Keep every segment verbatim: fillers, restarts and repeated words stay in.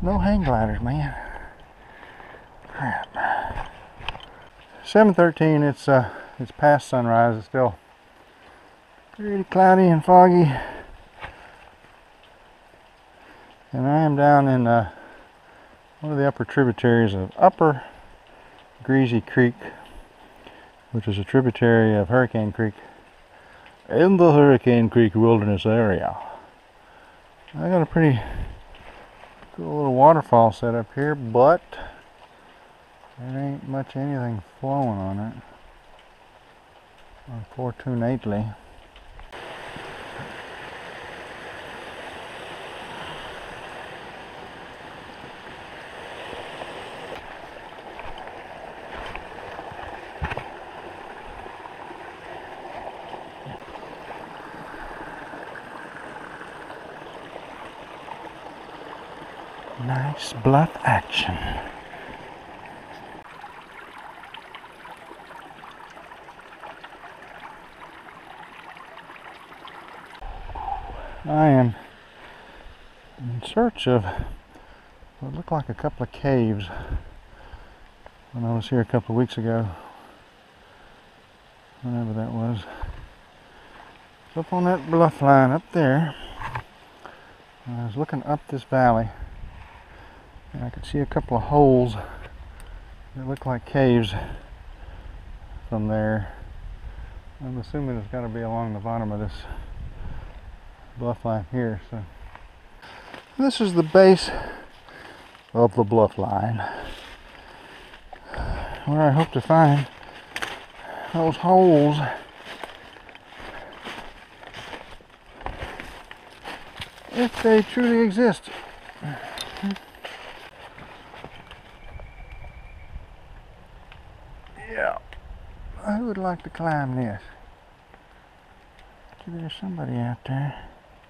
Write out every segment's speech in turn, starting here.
No hang gliders, man. Crap. seven thirteen, it's uh it's past sunrise. It's still pretty cloudy and foggy. And I am down in uh, one of the upper tributaries of Upper Greasy Creek, which is a tributary of Hurricane Creek in the Hurricane Creek Wilderness area. I got a pretty cool little waterfall set up here, but there ain't much anything flowing on it, unfortunately. Nice bluff action. I am in search of what looked like a couple of caves when I was here a couple of weeks ago, whenever that was. Up on that bluff line up there, I was looking up this valley and I could see a couple of holes that look like caves from there. I'm assuming it's got to be along the bottom of this bluff line here. So this is the base of the bluff line, where I hope to find those holes. If they truly exist. Yeah, I would like to climb this. There's somebody out there.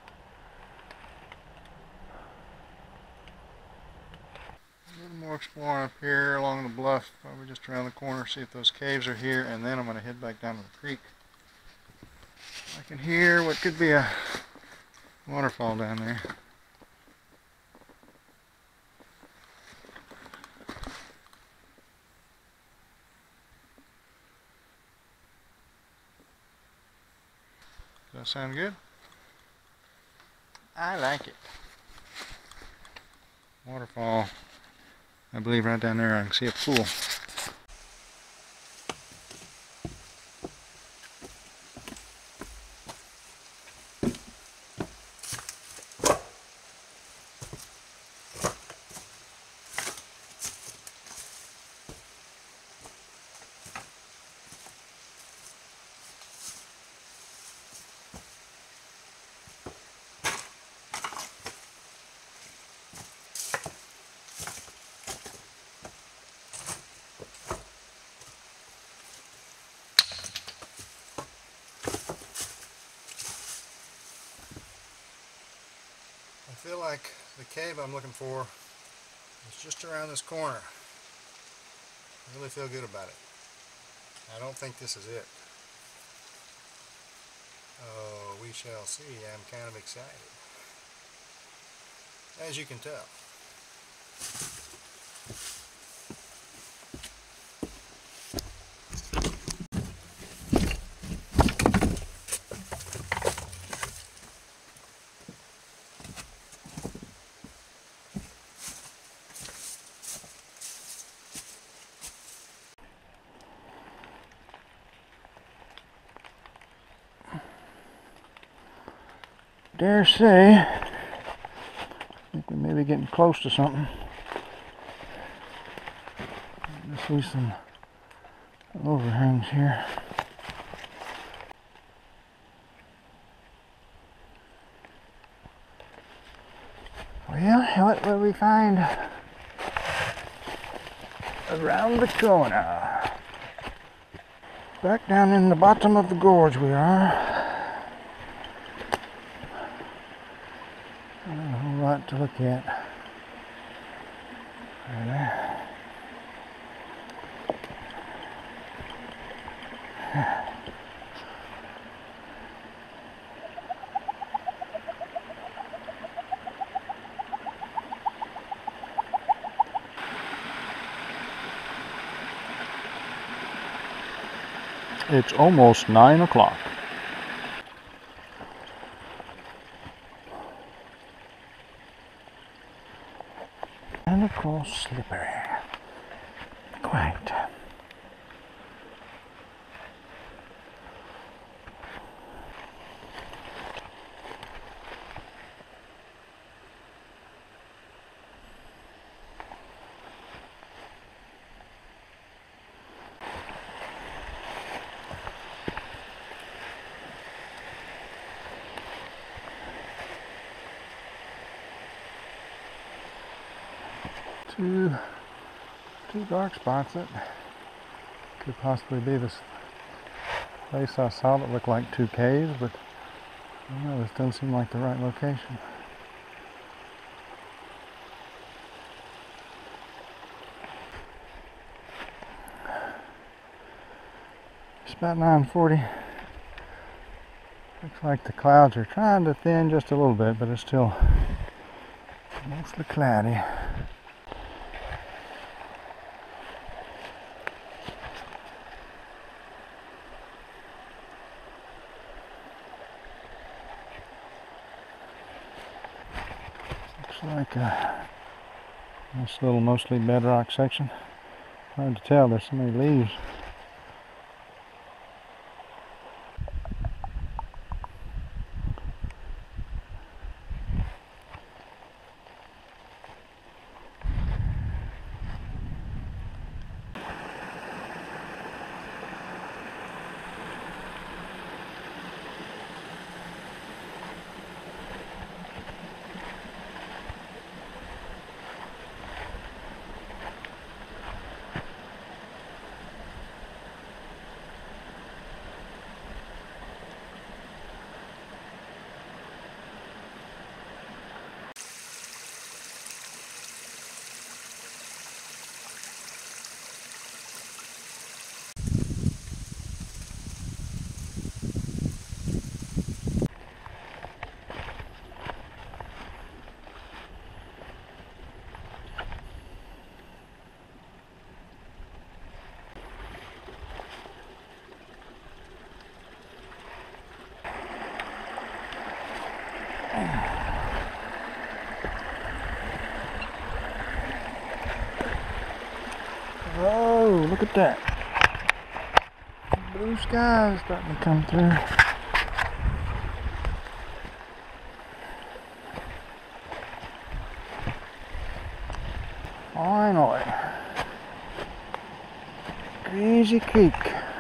A little more exploring up here along the bluff, probably just around the corner, see if those caves are here, and then I'm going to head back down to the creek. I can hear what could be a waterfall down there. Does that sound good? I like it. Waterfall. I believe right down there I can see a pool. I feel like the cave I'm looking for is just around this corner. I really feel good about it. I don't think this is it. Oh, we shall see. I'm kind of excited, as you can tell. Dare say, I think we may be getting close to something. I see some overhangs here. Well, what will we find around the corner? Back down in the bottom of the gorge we are. Not a whole lot to look at. Right there. It's almost nine o'clock. And of course, slippery. Quite. Two, two dark spots that could possibly be this place I saw that looked like two caves, but I don't know, this doesn't seem like the right location. It's about nine forty. Looks like the clouds are trying to thin just a little bit, but it's still mostly cloudy. Looks like a nice little mostly bedrock section. Hard to tell, there's so many leaves. Oh, look at that. Blue sky is starting to come through. Finally. Greasy Creek.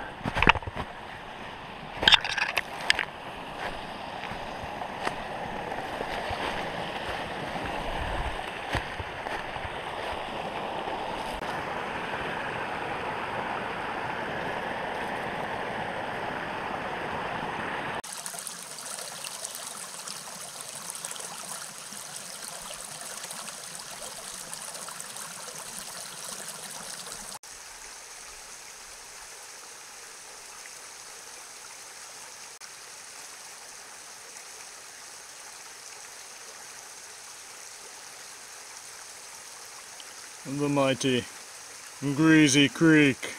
The mighty Greasy Creek.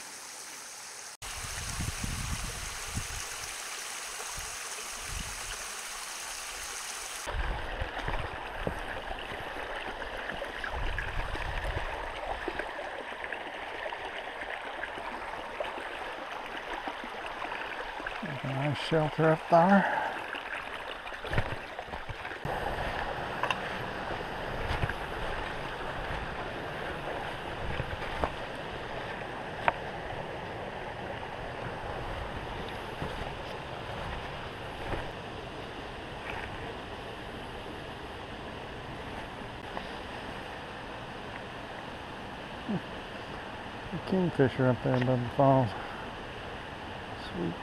There's a nice shelter up there. A kingfisher up there above the falls. Sweet.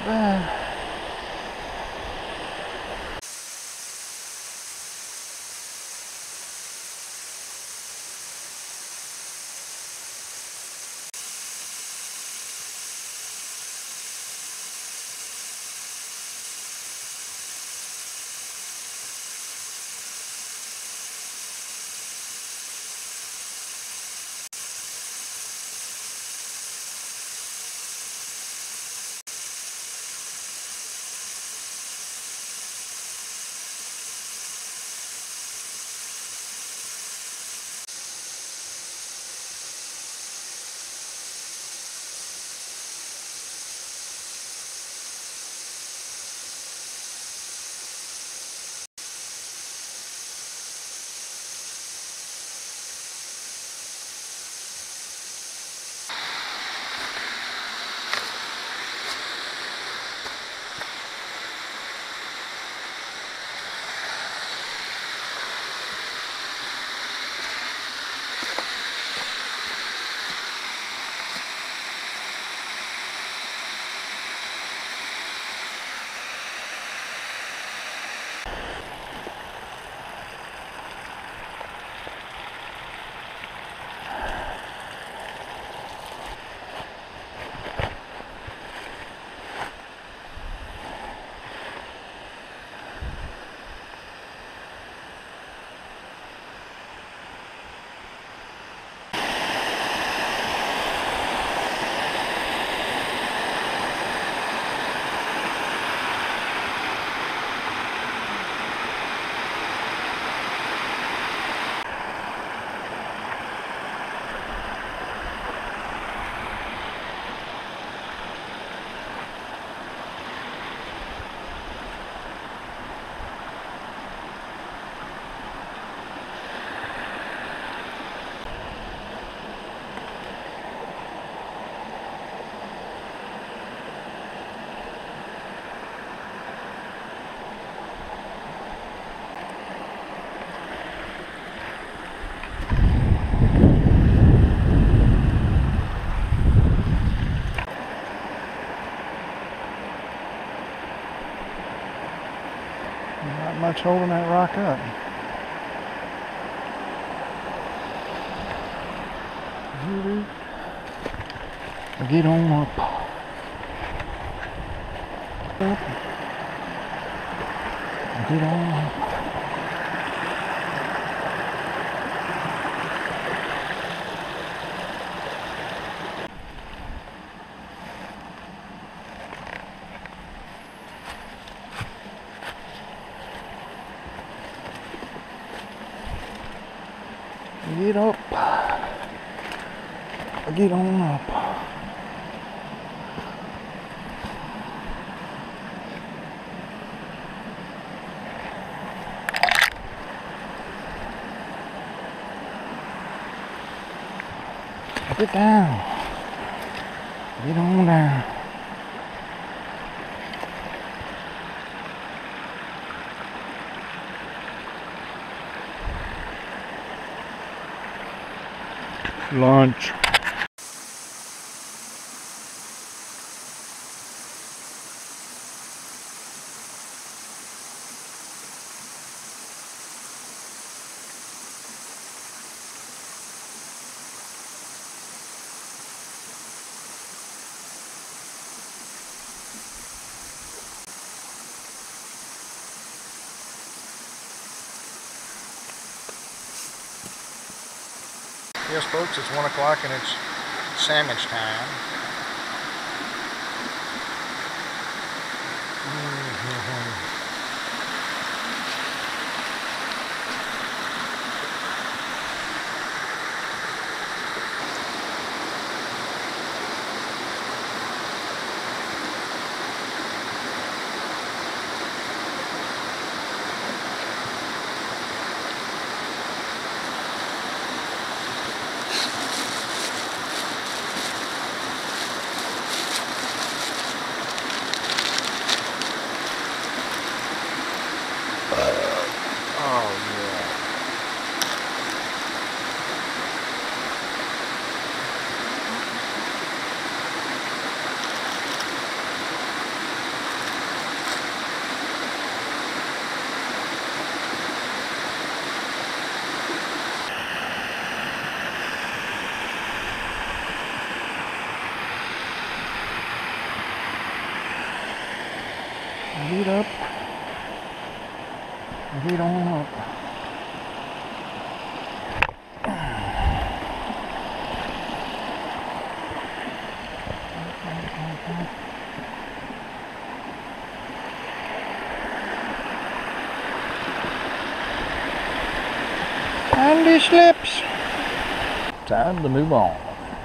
bad. Not much holding that rock up. Get on up. Up. Get on up. Get up. Get on up. Get down. Get on down. Lunch. Yes, folks, it's one o'clock and it's sandwich time. Mm-hmm. Heat on up. And he slips. Time to move on.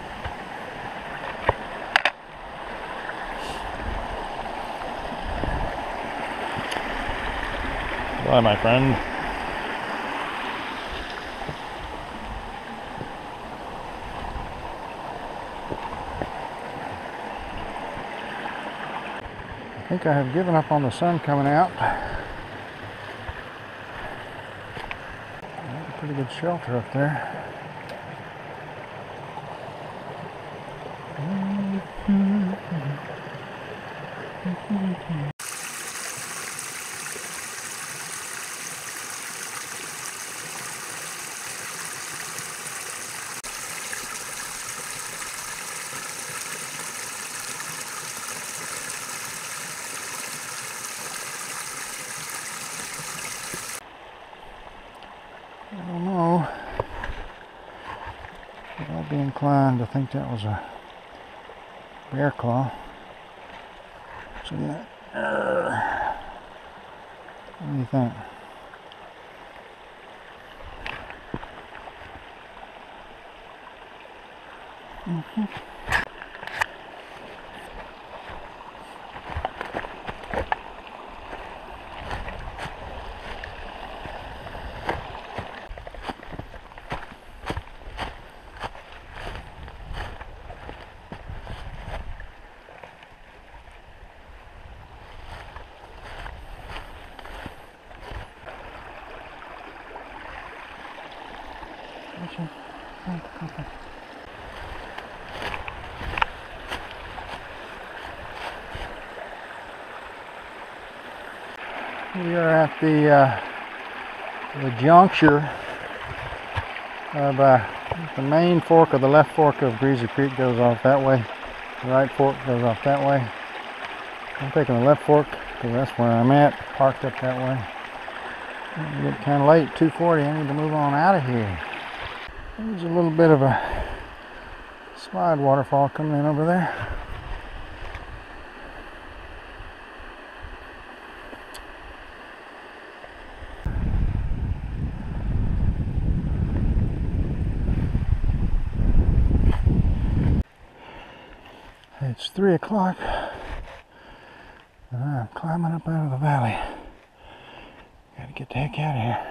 Bye, my friend. I think I have given up on the sun coming out. Pretty good shelter up there. I don't know. I'd be inclined to think that was a bear claw. So yeah, uh, what do you think? Mm-hmm. We are at the uh, the juncture of uh, the main fork of the left fork of Greasy Creek goes off that way. The right fork goes off that way. I'm taking the left fork because that's where I'm at, parked up that way. It's getting kind of late, two forty. I need to move on out of here. There's a little bit of a slide waterfall coming in over there. It's three o'clock and I'm climbing up out of the valley. Gotta get the heck out of here.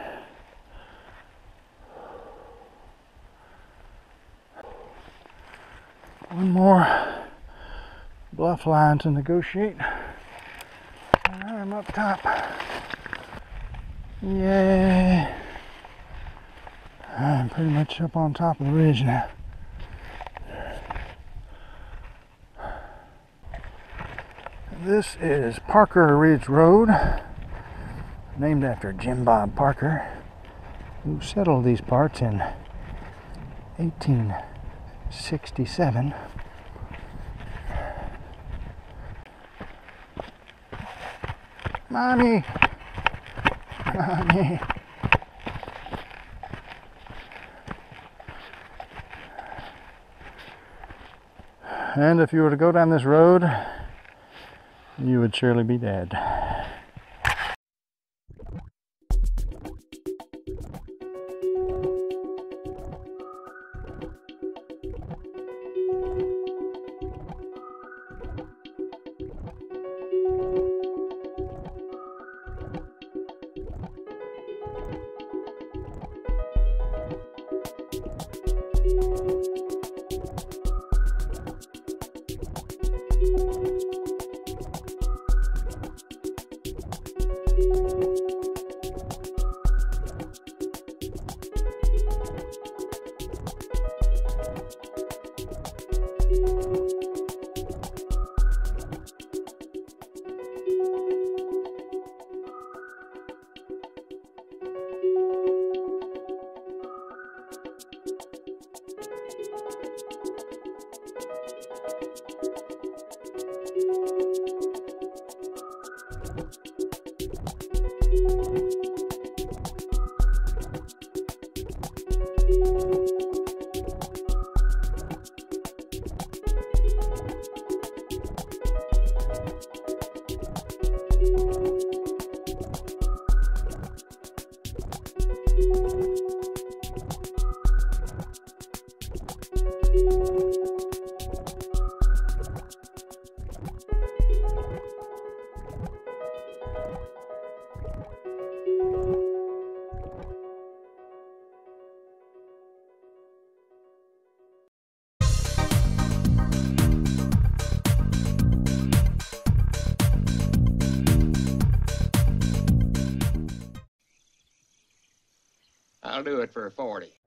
One more bluff line to negotiate. And I'm up top. Yay! I'm pretty much up on top of the ridge now. This is Parker Ridge Road, named after Jim Bob Parker, who settled these parts in eighteen sixty-seven. Mommy! Mommy! And if you were to go down this road, you would surely be dead. I'll do it for forty.